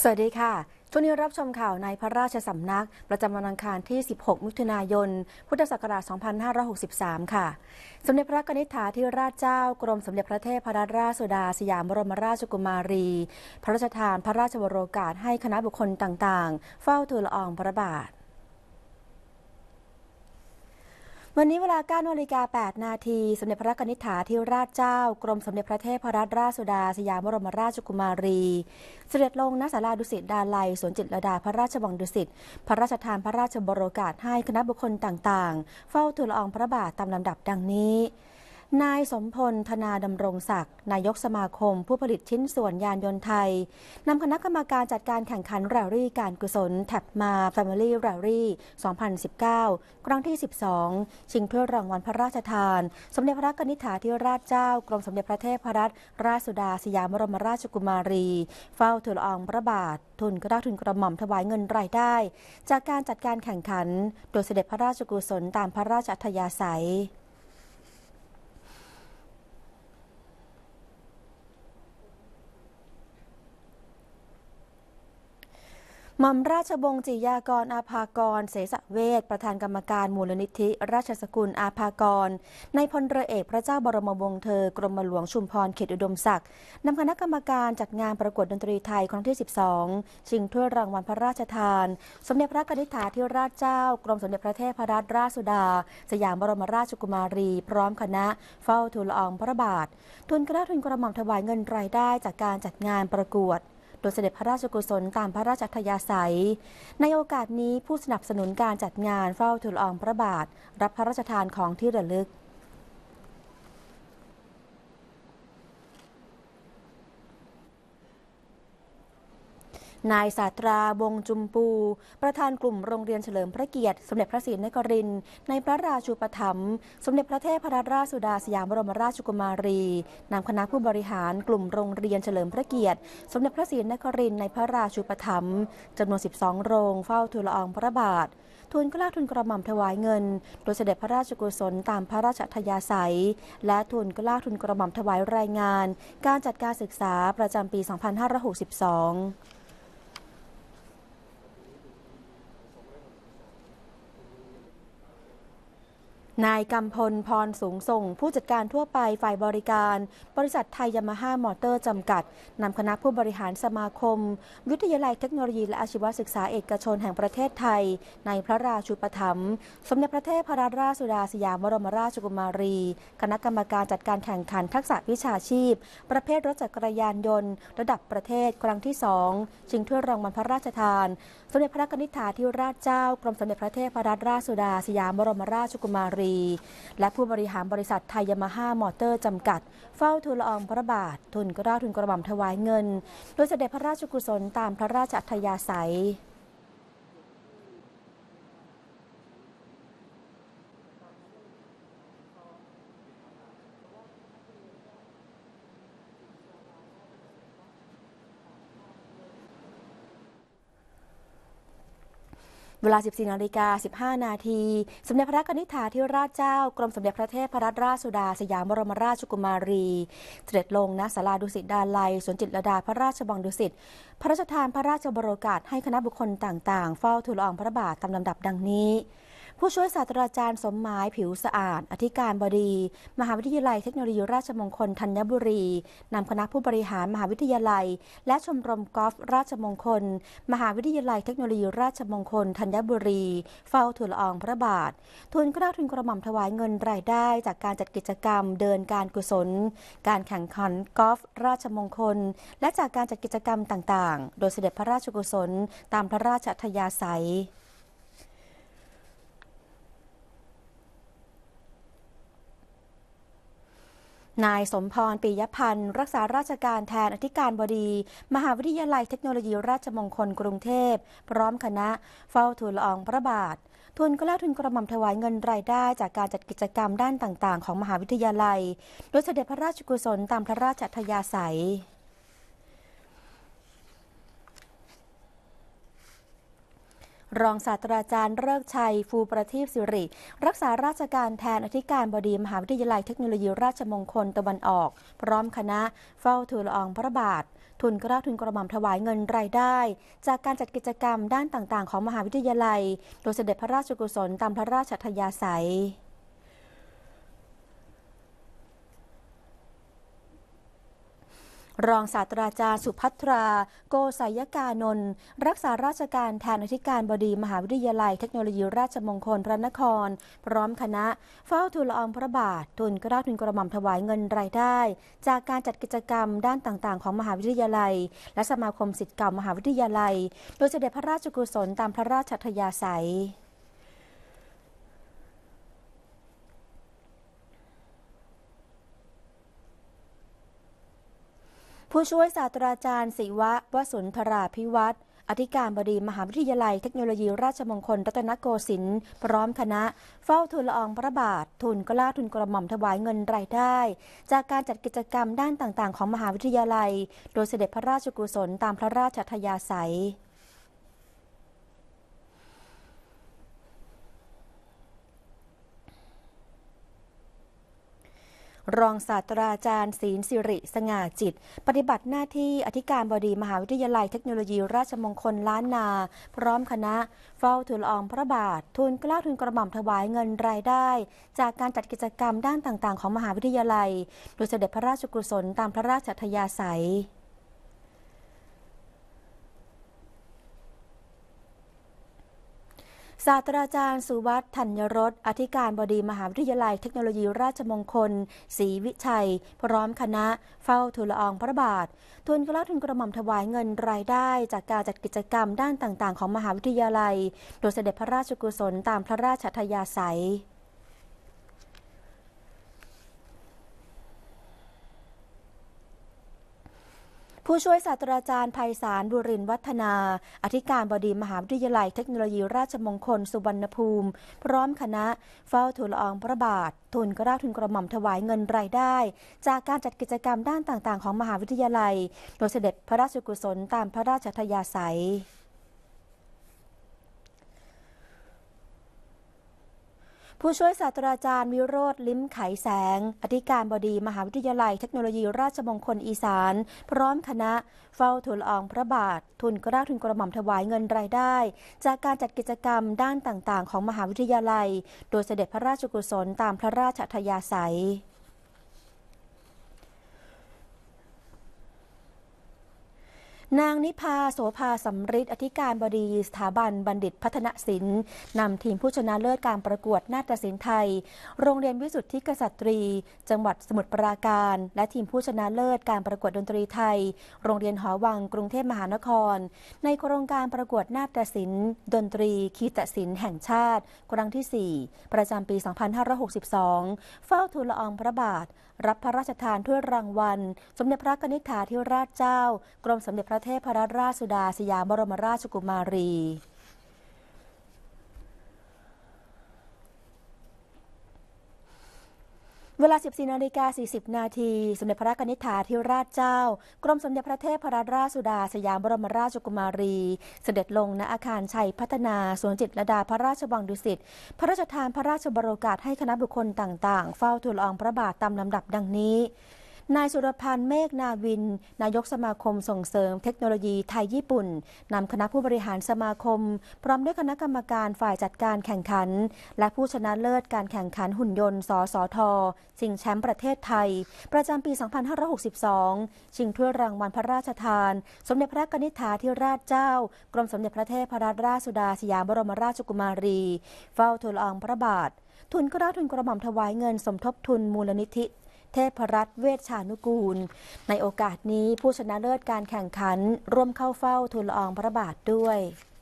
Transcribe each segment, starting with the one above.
สวัสดีค่ะช่วงนี้รับชมข่าวในพระราชสำนักประจำวันอังคารที่ 16 มิถุนายน พุทธศักราช 2563 ค่ะ สมเด็จพระนิธิถาธิราชเจ้ากรมสมเด็จพระเทพรัตนราชสุดาสยามบรมราชกุมารี พระราชทานพระราชวโรกาสให้คณะบุคคลต่างๆ เฝ้าทูลละอองพระบาทวันนี้เวลา 9:08 น.สมเด็จพระนิธิถาธิราชเจ้ากรมสมเด็จพระเทพรัตนราชสุดาสยามบรมราชกุมารีเสด็จลงณศาลาดุสิตดาลัยสวนจิตรลดาพระราชวังดุสิตพระราชทานพระราชวโรกาสให้คณะบุคคลต่างๆเฝ้าทูลละอองพระบาทตามลำดับดังนี้นายสมพลธนาดำรงศักดิ์นายกสมาคมผู้ผลิตชิ้นส่วนยานยนต์ไทยนำคณะกรรมการจัดการแข่งขันแรลลี่การกุศลแท็บมา Family Rally 2019 ครั้งที่ 12 ชิงถ้วยรางวัลพระราชทานสมเด็จพระนิธิถาธิราชเจ้ากรมสมเด็จพระเทพรัตนราชสุดาสยามบรมราชกุมารีเฝ้าทูลละอองพระบาททุนเกล้าทุนกระหม่อมถวายเงินรายได้จากการจัดการแข่งขันโดยเสด็จพระราชกุศลตามพระราชอัธยาศัยหม่อมราชวงศ์จิยากรอาภากรเสสเวชประธานกรรมการมูลนิธิราชสกุลอาภากรในพลเรือเอกพระเจ้าบรมวงศ์เธอกรมหลวงชุมพรเขตอุดมศักดิ์นำคณะกรรมการจัดงานประกวดดนตรีไทยครั้งที่ 12 ชิงถ้วยรางวัลพระราชทานสมเด็จพระนิธิถาธิราชเจ้ากรมสมเด็จพระเทพรัตนราชสุดาสยามบรมราชกุมารีพร้อมคณะเฝ้าทูลละอองพระบาททุนเกล้าทุนกระหม่อมถวายเงินรายได้จากการจัดงานประกวดโดยเสด็จพระราชกุศลตามพระราชอัธยาศัยในโอกาสนี้ผู้สนับสนุนการจัดงานเฝ้าทูลละอองพระบาทรับพระราชทานของที่ระลึกนายศาสตราวงจุมปูประธานกลุ่มโรงเรียนเฉลิมพระเกียรติสมเด็จพระศรีนครินทร์ในพระราชูปถัมภ์สมเด็จพระเทพรัตนราชสุดาสยามบรมราชกุมารีนำคณะผู้บริหารกลุ่มโรงเรียนเฉลิมพระเกียรติสมเด็จพระศรีนครินทร์ในพระราชูปถัมภ์จำนวน 12 โรงเฝ้าทูลละอองพระบาททุนเกล้าทุนกระหม่อมถวายเงินโดยเสด็จพระราชกุศลตามพระราชอัธยาศัยและทุนเกล้าทุนกระหม่อมถวายรายงานการจัดการศึกษาประจำปี 2562นายกำพลพรสูงส่งผู้จัดการทั่วไปฝ่ายบริการบริษัทไทยยามาฮ่ามอเตอร์จำกัดนำคณะผู้บริหารสมาคมวิทยาลัยเทคโนโลยีและอาชีวศึกษาเอกชนแห่งประเทศไทยในพระราชูปถัมภ์สมเด็จพระเทพรัตนราชสุดาสยามบรมราชกุมารีคณะกรรมการจัดการแข่งขันทักษะวิชาชีพประเภทรถจักรยานยนต์ระดับประเทศครั้งที่ 2 ชิงถ้วยรางวัลพระราชทานสมเด็จพระนิธิถาธิราชเจ้ากรมสมเด็จพระเทพรัตนราชสุดาสยามบรมราชกุมารีและผู้บริหารบริษัทไทยยามาฮ่ามอเตอร์จำกัดเฝ้าทูลละอองพระบาททุนเกล้าทุนกระหม่อมถวายเงินโดยเสด็จพระราชกุศลตามพระราชอัธยาศัยเวลา 14:15 น.สมเด็จพระนิธิถาธิราชเจ้ากรมสมเด็จพระเทพรัตนราชสุดาสยามบรมราชกุมารีเสด็จลงณศาลาดุสิตดาลัยสวนจิตรลดาพระราชวังดุสิตพระราชทานพระราชวโรกาสให้คณะบุคคลต่างๆเฝ้าทูลละอองพระบาทตามลำดับดังนี้ผู้ช่วยศาสตราจารย์สมหมายผิวสะอาดอธิการบดีมหาวิทยาลัยเทคโนโลยีราชมงคลธัญบุรีนำคณะผู้บริหารมหาวิทยาลัยและชมรมกอล์ฟราชมงคลมหาวิทยาลัยเทคโนโลยีราชมงคลธัญบุรีเฝ้าทูลละอองพระบาททุนเกล้าทุนกระหม่อมถวายเงินรายได้จากการจัดกิจกรรมเดินการกุศลการแข่งขันกอล์ฟราชมงคลและจากการจัดกิจกรรมต่างๆโดยเสด็จพระราชกุศลตามพระราชอัธยาศัยนายสมพรปิยพันธ์รักษาราชการแทนอธิการบดีมหาวิทยาลัยเทคโนโลยีราชมงคลกรุงเทพพร้อมคณะเฝ้าทูลละอองพระบาททุนเกล้าทุนกระหม่อมถวายเงินรายได้จากการจัดกิจกรรมด้านต่างๆของมหาวิทยาลัยโดยเสด็จพระราชกุศลตามพระราชอัธยาศัย รองศาสตราจารย์ฤกษ์ชัยฟูประทีปสิริรักษาราชการแทนอธิการบดีมหาวิทยาลัยเทคโนโลยีราชมงคลตะวันออกพร้อมคณะเฝ้าทูลละอองพระบาททุนเกล้าทุนกระหม่อมถวายเงินรายได้จากการจัดกิจกรรมด้านต่างๆของมหาวิทยาลัยโดยเสด็จพระราชกุศลตามพระราชอัธยาศัยรองศาสตราจารย์สุภัทราโกษัยกานนท์รักษาราชการแทนอธิการบดีมหาวิทยาลัยเทคโนโลยีราชมงคลพระนครพร้อมคณะเฝ้าทูลละอองพระบาททุนเกล้าทุนกระหม่อมถวายเงินรายได้จากการจัดกิจกรรมด้านต่างๆของมหาวิทยาลัยและสมาคมศิษย์เก่ามหาวิทยาลัยโดยเสด็จพระราชกุศลตามพระราชอัธยาศัยผู้ช่วยศาสตราจารย์ศิวะวสุนทราภิวัตรอธิการบดีมหาวิทยาลัยเทคโนโลยีราชมงคลรัตนโกสินทร์พร้อมคณะเฝ้าทูลละอองพระบาททุนเกล้าทุนกระหม่อมถวายเงินรายได้จากการจัดกิจกรรมด้านต่างๆของมหาวิทยาลัยโดยเสด็จพระราชกุศลตามพระราชอัธยาศัยรองศาสตราจารย์ศีลสิริสง่าจิตปฏิบัติหน้าที่อธิการบดีมหาวิทยาลัยเทคโนโลยีราชมงคลล้านนาพร้อมคณะเฝ้าทูลละอองพระบาททุนเกล้าทุนกระหม่อมถวายเงินรายได้จากการจัดกิจกรรมด้านต่างๆของมหาวิทยาลัยโดยเสด็จพระราชกุศลตามพระราชอัธยาศัยศาสตราจารย์สุวัฒน์ธัญรสอธิการบดีมหาวิทยาลัยเทคโนโลยีราชมงคลศรีวิชัยพร้อมคณะเฝ้าทูลละอองพระบาททุนเกล้าทุนกระหม่อมถวายเงินรายได้จากการจัดกิจกรรมด้านต่างๆของมหาวิทยาลัยโดยเสด็จพระราชกุศลตามพระราชอัธยาศัยผู้ช่วยศาสตราจารย์ไพศาลบุรินทร์วัฒนาอธิการบดีมหาวิทยาลัยเทคโนโลยีราชมงคลสุวรรณภูมิพร้อมคณะเฝ้าทูลละอองพระบาททุนเกล้าทุนกระหม่อมถวายเงินรายได้จากการจัดกิจกรรมด้านต่างๆของมหาวิทยาลัยโดยเสด็จพระราชกุศลตามพระราชอัธยาศัยผู้ช่วยศาสตราจารย์วิโรจน์ลิ้มไขแสงอธิการบดีมหาวิทยาลัยเทคโนโลยีราชมงคลอีสานพร้อมคณะเฝ้าทูลละอองพระบาททุนเกล้าทุนกระหม่อมถวายเงินรายได้จากการจัดกิจกรรมด้านต่างๆของมหาวิทยาลัยโดยเสด็จพระราชกุศลตามพระราชอัธยาศัยนางนิพาโสภาสำริดอธิการบดีสถาบันบัณฑิตพัฒนศิลป์นำทีมผู้ชนะเลิศการประกวดนาฏศิลป์ไทยโรงเรียนวิสุทธิกษัตรีจังหวัดสมุทรปราการและทีมผู้ชนะเลิศการประกวดดนตรีไทยโรงเรียนหอวังกรุงเทพมหานครในโครงการประกวดนาฏศิลป์ดนตรีคีตศิลป์แห่งชาติครั้งที่ 4ประจำปี 2562เฝ้าทูลละอองพระบาทรับพระราชทานถ้วยรางวัลสมเด็จพระกนิษฐาธิราชเจ้ากรมสมเด็จพระเทพรัตนราชสุดาสยามบรมราชกุมารีเวลา 14:40 นาทีสมเด็จพระกนิษฐาธิราชเจ้ากรมสมเด็จพระเทพรัตนราชสุดาสยามบรมราชกุมารีเสด็จลงณอาคารชัยพัฒนาสวนจิตรลดาพระราชวังดุสิตพระราชทานพระราชบรโอกาสให้คณะบุคคลต่างๆเฝ้าทูลละอองพระบาทตามลำดับดังนี้นายสุรพันธ์เมฆนาวินนายกสมาคมส่งเสริมเทคโนโลยีไทยญี่ปุ่นนำคณะผู้บริหารสมาคมพร้อมด้วยคณะกรรมการฝ่ายจัดการแข่งขันและผู้ชนะเลิศการแข่งขันหุ่นยนต์สสทชิงแชมป์ประเทศไทยประจำปี 2562 ชิงถ้วยรางวัลพระราชทานสมเด็จพระกนิษฐาธิราชเจ้ากรมสมเด็จพระเทพรัตนราชสุดาสยามบรมราชกุมารีเฝ้าทูลละอองพระบาททุนเกล้าทุนกระหม่อมถวายเงินสมทบทุนมูลนิธิเทพรัตน์เวชชานุกูลในโอกาสนี้ผู้ชนะเลิศการแข่งขันร่วมเข้าเฝ้าทูลละอองพระบาทด้วย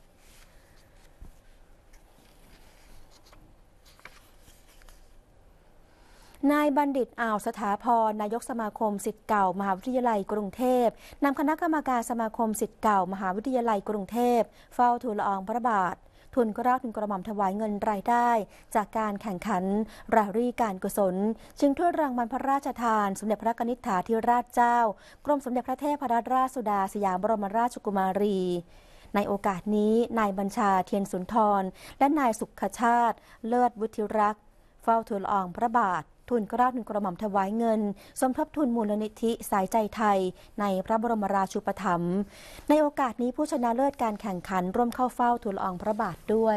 นายบัณฑิตอ่าวสถาพรนายกสมาคมศิษย์เก่ามหาวิทยาลัยกรุงเทพนำคณะกรรมการสมาคมศิษย์เก่ามหาวิทยาลัยกรุงเทพเฝ้าทูลละอองพระบาททุนเกล้าทุนกระหม่อมถวายเงินรายได้จากการแข่งขันรารี่การกุศลชิงถ้วยรางวัลพระราชทานสมเด็จพระกนิษฐาธิราชเจ้ากรมสมเด็จพระเทพรัตนราชสุดาสยามบรมราชกุมารีในโอกาสนี้นายบัญชาเทียนสุนทรและนายสุขชาติเลิศวุฒิรักษ์เฝ้าทูลละอองพระบาททุนเกล้าทุนกระหม่อมถวายเงินสมทบทุนมูลนิธิสายใจไทยในพระบรมราชูปถัมภ์ในโอกาสนี้ผู้ชนะเลิศการแข่งขันร่วมเข้าเฝ้าทูลละอองพระบาทด้วย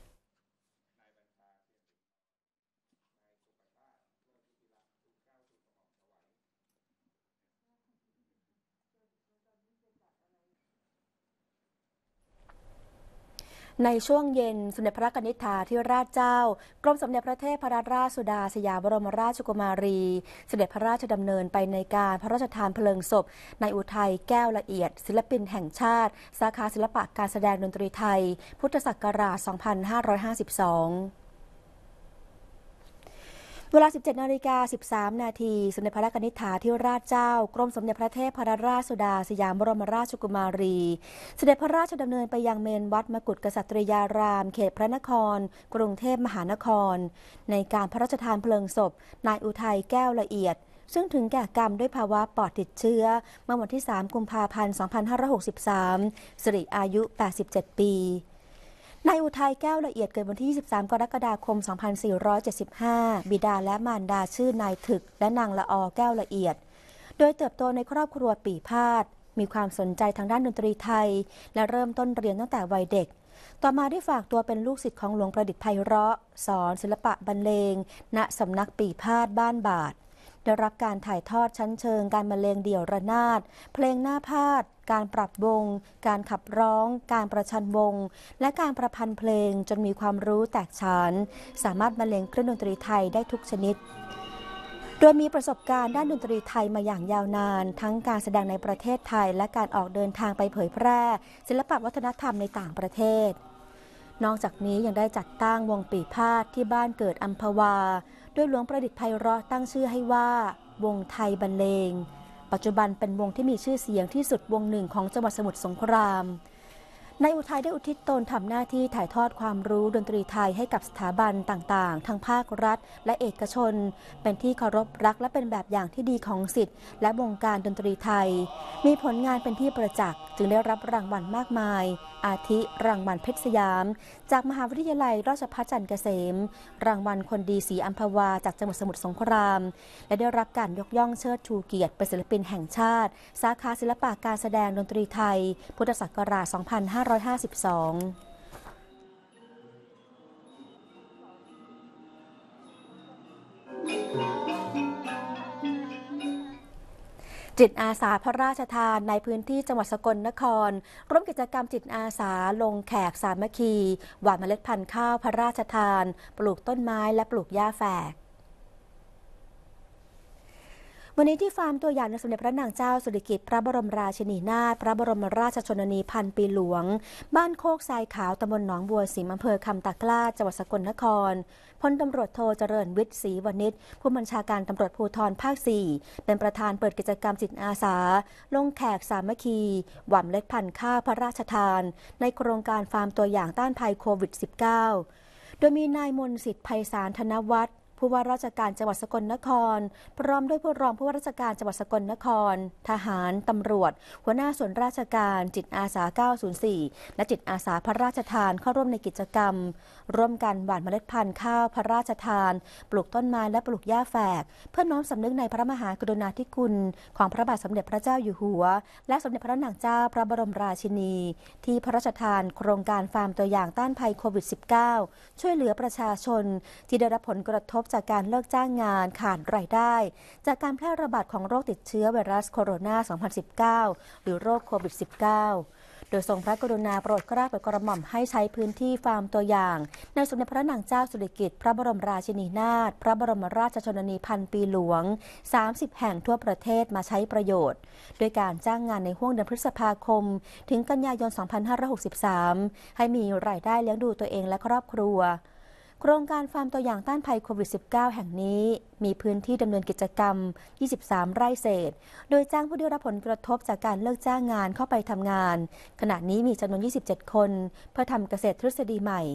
ในช่วงเย็นสมเด็จพระนิธิธิราชเจ้ากรมสมเด็จพระเทพรัตนราชสุดาสยามบรมราชกุมารีเสด็จพระราชดำเนินไปในการพระราชทานเพลิงศพนายอุทัยแก้วละเอียดศิลปินแห่งชาติสาขาศิลปะการแสดงดนตรีไทยพุทธศักราช 2552เวลา 17:13 นาทีสมเด็จพระนิธิธิราชเจ้ากรมสมเด็จพระเทพรัตนราชสุดาสยามบรมราชกุมารีเสด็จพระราชดำเนินไปยังเมนวัดมกุฏกษัตริยารามเขตพระนครกรุงเทพมหานครในการพระราชทานเพลิงศพนายอุทัยแก้วละเอียดซึ่งถึงแก่กรรมด้วยภาวะปอดติดเชื้อเมื่อวันที่ 3 กุมภาพันธ์ 2563 สิริอายุ 87 ปีนายอุทัยแก้วละเอียดเกิดวันที่ 23 กรกฎาคม 2475 บิดาและมารดาชื่อนายถึกและนางละอแก้วละเอียดโดยเติบโตในครอบครัวปี่พาทย์มีความสนใจทางด้านดนตรีไทยและเริ่มต้นเรียนตั้งแต่วัยเด็กต่อมาได้ฝากตัวเป็นลูกศิษย์ของหลวงประดิษฐ์ไพเราะสอนศิลปะบรรเลงณสำนักปี่พาทย์บ้านบาทได้รับการถ่ายทอดชั้นเชิงการบรรเลงเดี่ยวระนาดเพลงหน้าพาทย์การปรับวงการขับร้องการประชันวงและการประพันธ์เพลงจนมีความรู้แตกฉานสามารถบรรเลงเครื่องดนตรีไทยได้ทุกชนิดโดยมีประสบการณ์ด้านดนตรีไทยมาอย่างยาวนานทั้งการแสดงในประเทศไทยและการออกเดินทางไปเผยแพร่ศิลปวัฒนธรรมในต่างประเทศนอกจากนี้ยังได้จัดตั้งวงปี่พาทย์ที่บ้านเกิดอัมพวาโดยหลวงประดิษฐ์ไพเราะตั้งชื่อให้ว่าวงไทยบรรเลงปัจจุบันเป็นวงที่มีชื่อเสียงที่สุดวงหนึ่งของจังหวัดสมุทรสงครามนายอุทัยได้อุทิศตนทำหน้าที่ถ่ายทอดความรู้ดนตรีไทยให้กับสถาบันต่างๆทั้งภาครัฐและเอกชนเป็นที่เคารพรักและเป็นแบบอย่างที่ดีของศิษย์และวงการดนตรีไทยมีผลงานเป็นที่ประจักษ์จึงได้รับรางวัลมากมายอาทิรางวัลเพชรสยามจากมหาวิทยาลัยราชภัฏจันทร์เกษมรางวัลคนดีศรีอัมพวาจากจังหวัดสมุทรสงครามและได้รับการยกย่องเชิดชูเกียรติเป็นศิลปินแห่งชาติสาขาศิลปะการแสดงดนตรีไทยพุทธศักราช 2552จิตอาสาพระราชทานในพื้นที่จังหวัดสกลนครร่วมกิจกรรมจิตอาสาลงแขกสามัคคีหว่านเมล็ดพันธุ์ข้าวพระราชทานปลูกต้นไม้และปลูกหญ้าแฝกวันนี้ที่ฟาร์มตัวอย่างในสมเด็จพระนางเจ้าสิริกิติ์พระบรมราชินีนาถพระบรมราชชนนีพันปีหลวงบ้านโคกทรายขาวตำบลหนองบัวสิมอำเภอคำตากล้าจังหวัดสกลนครพลตำรวจโทเจริญวิทย์ศรีวณิชผู้บัญชาการตำรวจภูธรภาค 4เป็นประธานเปิดกิจกรรมจิตอาสาลงแขกสามัคคีหว่านเมล็ดพันธุ์ข้าวพระราชทานในโครงการฟาร์มตัวอย่างต้านภัยโควิด -19 โดยมีนายมนต์สิทธิ์ไพศาลธนวัฒน์ผู้ว่าราชการจังหวัดสกลนครพร้อมด้วยผู้รองผู้ว่าราชการจังหวัดสกลนครทหารตำรวจหัวหน้าส่วนราชการจิตอาสา 904 และจิตอาสาพระราชทานเข้าร่วมในกิจกรรมร่วมกันหว่านเมล็ดพันธุ์ข้าวพระราชทานปลูกต้นไม้และปลูกหญ้าแฝกเพื่อน้อมสำนึกในพระมหากรุณาธิคุณของพระบาทสมเด็จพระเจ้าอยู่หัวและสมเด็จพระนางเจ้าพระบรมราชินีที่พระราชทานโครงการฟาร์มตัวอย่างต้านภัยโควิด -19 ช่วยเหลือประชาชนที่ได้รับผลกระทบจากการเลิกจ้างงานขาดรายได้จากการแพร่ระบาดของโรคติดเชื้อไวรัสโคโรนา 2019 หรือโรคโควิด -19 โดยทรงพระกรุณาโปรดเกล้าโปรดกระหม่อมให้ใช้พื้นที่ฟาร์มตัวอย่างในสมเด็จพระนางเจ้าสิริกิติ์พระบรมราชินีนาถพระบรมราชชนนีพันปีหลวง 30 แห่งทั่วประเทศมาใช้ประโยชน์ด้วยการจ้างงานในห้วงเดือนพฤษภาคมถึงกันยายน 2563 ให้มีรายได้เลี้ยงดูตัวเองและครอบครัวโครงการฟาร์มตัวอย่างต้านภัยโควิด -19 แห่งนี้มีพื้นที่ดำเนินกิจกรรม 23 ไร่เศษโดยจ้างผู้ได้รับผลกระทบจากการเลิกจ้างงานเข้าไปทำงานขณะนี้มีจำนวน 27 คนเพื่อทำเกษตรทฤษฎีใหม่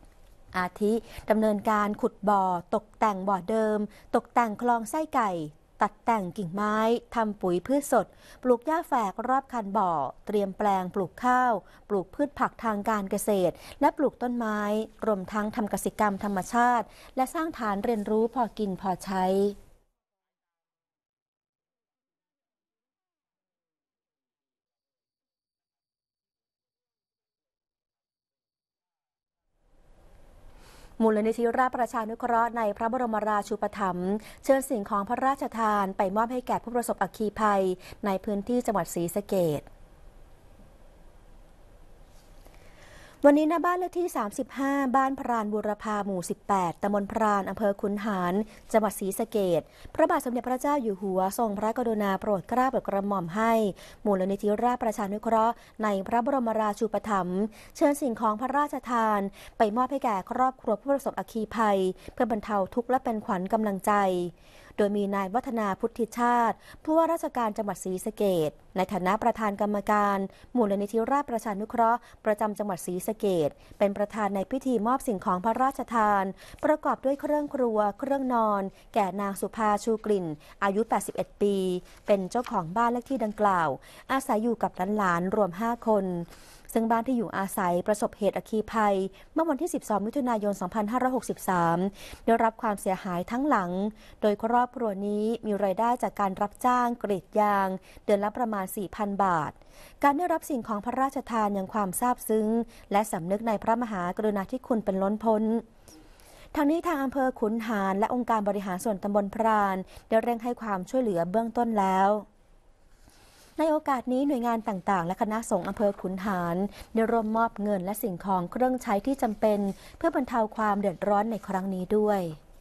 อาทิดำเนินการขุดบ่อตกแต่งบ่อเดิมตกแต่งคลองไส้ไก่ตัดแต่งกิ่งไม้ทำปุ๋ยพืชสดปลูกหญ้าแฝกรอบคันบ่อเตรียมแปลงปลูกข้าวปลูกพืชผักทางการเกษตรและปลูกต้นไม้รวมทั้งทำกสิกรรมธรรมชาติและสร้างฐานเรียนรู้พอกินพอใช้มูลนิธิราชประชานุเคราะห์ในพระบรมราชูปถัมภ์เชิญสิ่งของพระราชทานไปมอบให้แก่ผู้ประสบอัคคีภัยในพื้นที่จังหวัดศรีสะเกษวันนี้ณบ้านเลขที่ 35 บ้านพรานบูรพาหมู่ 18 ตำบลพรานอำเภอขุนหารจังหวัดศรีสะเกษพระบาทสมเด็จพระเจ้าอยู่หัวทรงพระกรุณาโปรดเกล้าโปรดกระหม่อมให้มูลนิธิราชประชานุเคราะห์ในพระบรมราชูปถัมภ์เชิญสิ่งของพระราชทานไปมอบให้แก่ครอบครัวผู้ประสบอัคคีภัยเพื่อบรรเทาทุกข์และเป็นขวัญกำลังใจโดยมีนายวัฒนาพุทธิชาติผู้ว่าราชการจังหวัดศรีสะเกษในฐานะประธานกรรมการมูลนิธิราชประชานุเคราะห์ประจำจังหวัดศรีสะเกษเป็นประธานในพิธีมอบสิ่งของพระราชทานประกอบด้วยเครื่องครัวเครื่องนอนแก่นางสุภาชูกลิ่นอายุ 81 ปีเป็นเจ้าของบ้านเลขที่ดังกล่าวอาศัยอยู่กับหลานๆรวม 5 คนซึ่งบ้านที่อยู่อาศัยประสบเหตุอัคคีภัยเมื่อวันที่ 12 มิถุนายน 2563 ได้รับความเสียหายทั้งหลัง โดยครอบครัวนี้มีรายได้จากการรับจ้างกรีดยางเดือนละประมาณ 4,000 บาท การได้รับสิ่งของพระราชทานยังความซาบซึ้งและสำนึกในพระมหากรุณาธิคุณเป็นล้นพ้นทางนี้ทางอำเภอขุนหารและองค์การบริหารส่วนตำบลพรานได้เร่งให้ความช่วยเหลือเบื้องต้นแล้วในโอกาสนี้หน่วยงานต่างๆและคณะสงฆ์อำเภอขุนหารได้ร่วมมอบเงินและสิ่งของเครื่องใช้ที่จำเป็นเพื่อบรรเทาความเดือดร้อนในครั้งนี้ด้วย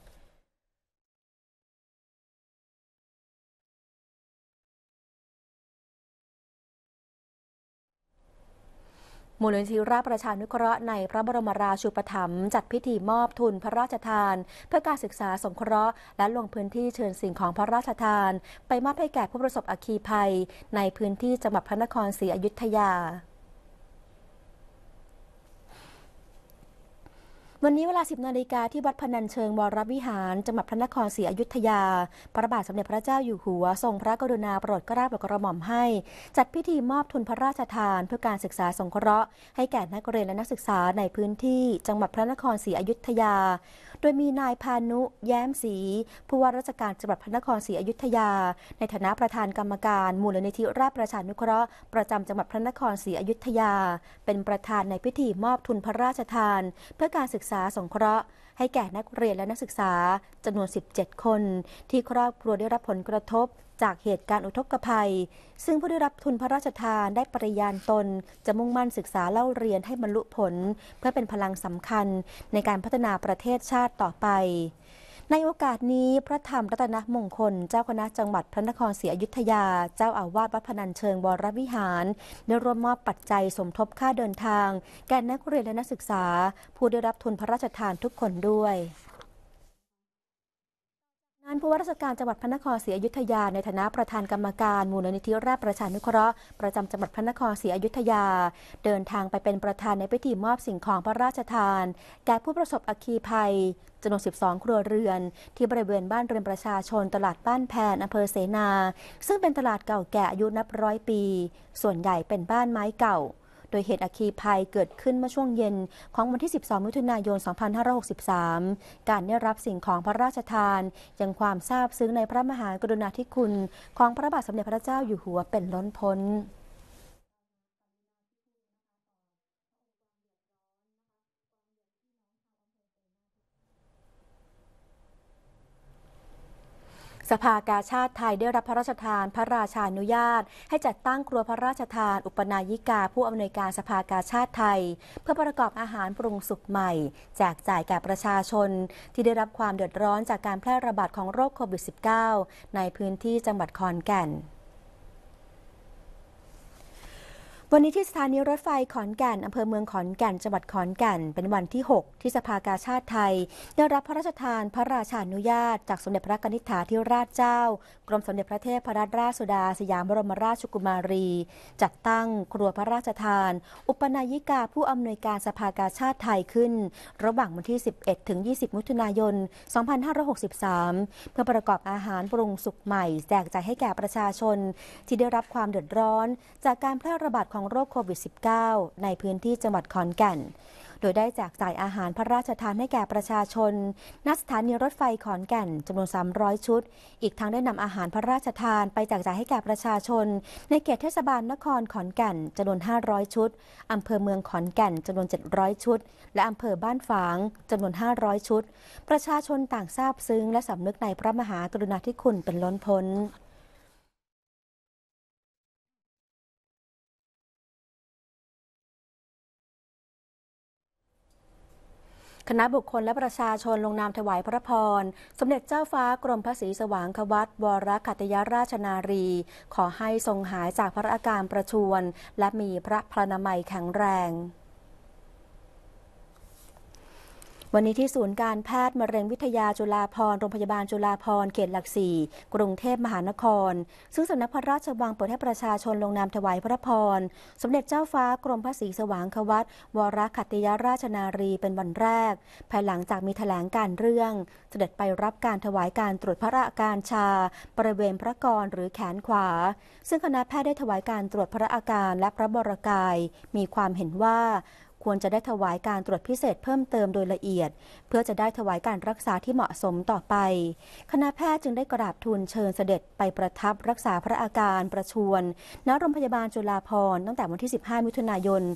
มูลนิธิราชประชานุเคราะห์ในพระบรมราชูปถัมภ์จัดพิธีมอบทุนพระราชทานเพื่อการศึกษาสงเคราะห์และลงพื้นที่เชิญสิ่งของพระราชทานไปมอบให้แก่ผู้ประสบอัคคีภัยในพื้นที่จังหวัดพระนครศรีอยุธยาวันนี้เวลา 10 นาฬิกาที่วัดพนัญเชิงวรวิหารจังหวัดพระนครศรีอยุธยาพระบาทสมเด็จพระเจ้าอยู่หัวทรงพระกรุณาโปรดเกล้าโปรดกระหม่อมให้จัดพิธีมอบทุนพระราชทานเพื่อการศึกษาสงเคราะห์ให้แก่นักเรียนและนักศึกษาในพื้นที่จังหวัดพระนครศรีอยุธยาโดยมีนายพานุแย้มศรีผู้ว่าราชการจังหวัดพระนครศรีอยุธยาในฐานะประธานกรรมการมูลนิธิราชประชานุเคราะห์ประจำจังหวัดพระนครศรีอยุธยาเป็นประธานในพิธีมอบทุนพระราชทานเพื่อการศึกษาสงเคราะห์ให้แก่นักเรียนและนักศึกษาจำนวน 17 คนที่ครอบครัวได้รับผลกระทบจากเหตุการณ์อุทกภัยซึ่งผู้ได้รับทุนพระราชทานได้ปริญาณตนจะมุ่งมั่นศึกษาเล่าเรียนให้บรรลุผลเพื่อเป็นพลังสำคัญในการพัฒนาประเทศชาติต่อไปในโอกาสนี้พระธรรมรัตนมงคลเจ้าคณะจังหวัดพระนครศรีอยุธยาเจ้าอาวาสวัดพนัญเชิงวรวิหารได้ร่วมมอบปัจจัยสมทบค่าเดินทางแก่นักเรียนและนักศึกษาผู้ได้รับทุนพระราชทานทุกคนด้วยงานผู้ว่าราชการจังหวัดพระนครศรีอยุธยาในฐานะประธานกรรมการมูลนิธิราชประชานุเคราะห์ประจำจังหวัดพระนครศรีอยุธยาเดินทางไปเป็นประธานในพิธีมอบสิ่งของพระราชทานแก่ผู้ประสบอัคคีภัยจำนวน 12 ครัวเรือนที่บริเวณบ้านเรือนประชาชนตลาดบ้านแพนอำเภอเสนาซึ่งเป็นตลาดเก่าแก่อายุนับร้อยปีส่วนใหญ่เป็นบ้านไม้เก่าโดยเหตุอัคคีภัยเกิดขึ้นเมื่อช่วงเย็นของวันที่ 12 มิถุนายน 2563 การได้รับสิ่งของพระราชทานยังความซาบซึ้งในพระมหากรุณาธิคุณของพระบาทสมเด็จพระเจ้าอยู่หัวเป็นล้นพ้นสภากาชาติไทยได้รับพระราชทานพระราชานุญาตให้จัดตั้งครัวพระราชทานอุปนายิกาผู้อำนวยการสภากาชาติไทยเพื่อประกอบอาหารปรุงสุกใหม่แจกจ่ายแก่ประชาชนที่ได้รับความเดือดร้อนจากการแพร่ระบาดของโรคโควิด -19 ในพื้นที่จังหวัดขอนแก่นวันนี้ที่สถานีรถไฟขอนแก่นอำเภอเมืองขอนแก่นจังหวัดขอนแก่นเป็นวันที่ 6 ที่สภากาชาดไทยได้รับพระราชทานพระราชานุญาตจากสมเด็จพระกนิษฐาธิราชเจ้ากรมสมเด็จพระเทพรัตนราชสุดาสยามบรมราชกุมารีจัดตั้งครัวพระราชทานอุปนายิกาผู้อำนวยการสภากาชาดไทยขึ้นระหว่างวันที่ 11 ถึง 20 มิถุนายน 2563 เพื่อประกอบอาหารปรุงสุกใหม่แจกจ่ายให้แก่ประชาชนที่ได้รับความเดือดร้อนจากการแพร่ระบาดของโรคโควิด -19 ในพื้นที่จังหวัดขอนแก่นโดยได้แจกจ่ายอาหารพระราชทานให้แก่ประชาชนณสถานีรถไฟขอนแก่นจำนวน 300 ชุดอีกทั้งได้นำอาหารพระราชทานไปแจกจ่ายให้แก่ประชาชนในเขตเทศบาลนครขอนแก่นจำนวน 500 ชุดอำเภอเมืองขอนแก่นจำนวน 700 ชุดและอำเภอบ้านฝางจำนวน 500 ชุดประชาชนต่างซาบซึ้งและสำนึกในพระมหากรุณาธิคุณเป็นล้นพ้นคณะบุคคลและประชาชนลงนามถวายพระพรสมเด็จเจ้าฟ้ากรมพระศรีสว่างควัตรวรขัตยราชนารีขอให้ทรงหายจากพระอาการประชวรและมีพระพลานามัยแข็งแรงวันนี้ที่ศูนย์การแพทย์มะเร็งวิทยาจุฬาภรณ์โรงพยาบาลจุฬาภรณ์เขตหลักสี่กรุงเทพมหานครซึ่งสำนักพระราชวังเปิดให้ประชาชนลงนามถวายพระพรสมเด็จเจ้าฟ้ากรมพระศรีสว่างควัตรวรขัตยราชนารีเป็นวันแรกภายหลังจากมีแถลงการเรื่องเสด็จไปรับการถวายการตรวจพระอาการชาบริเวณพระกรหรือแขนขวาซึ่งคณะแพทย์ได้ถวายการตรวจพระอาการและพระวรกายมีความเห็นว่าควรจะได้ถวายการตรวจพิเศษเพิ่มเติมโดยละเอียดเพื่อจะได้ถวายการรักษาที่เหมาะสมต่อไปคณะแพทย์จึงได้กราบทูลเชิญเสด็จไปประทับรักษาพระอาการประชวรณโรงพยาบาลจุฬาภรณ์ตั้งแต่วันที่ 15 มิถุนายน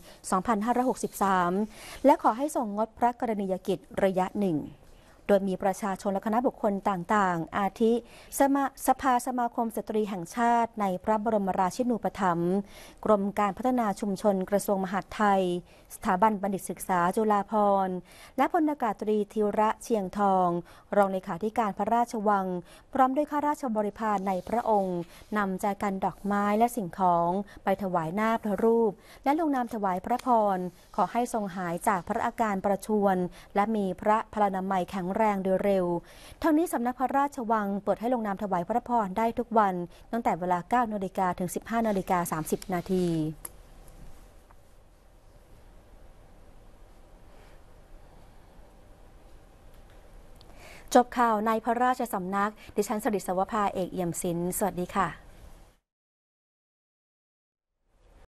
2563 และขอให้ทรงงดพระกรณียกิจระยะหนึ่งโดยมีประชาชนและคณะบุคคลต่างๆอาทิสภาสมาคมสตรีแห่งชาติในพระบรมราชินูปถัมภ์กรมการพัฒนาชุมชนกระทรวงมหาดไทยสถาบันบัณฑิตศึกษาจุฬาภรณ์และพลอากาศตรีธีระเชียงทองรองเลขาธิการพระราชวังพร้อมด้วยข้าราชบริพารในพระองค์นำแจกันดอกไม้และสิ่งของไปถวายหน้าพระรูปและลงนามถวายพระพรขอให้ทรงหายจากพระอาการประชวรและมีพระพลานามัยแข็งแรงโดยเร็วทั้งนี้สำนักพระราชวังเปิดให้ลงนามถวายพระพรได้ทุกวันตั้งแต่เวลา 9 นาฬิกาถึง 15 นาฬิกา 30 นาทีจบข่าวในพระราชสำนักดิฉันสริศวภาเอกเอี่ยมศิลป์สวัสดีค่ะ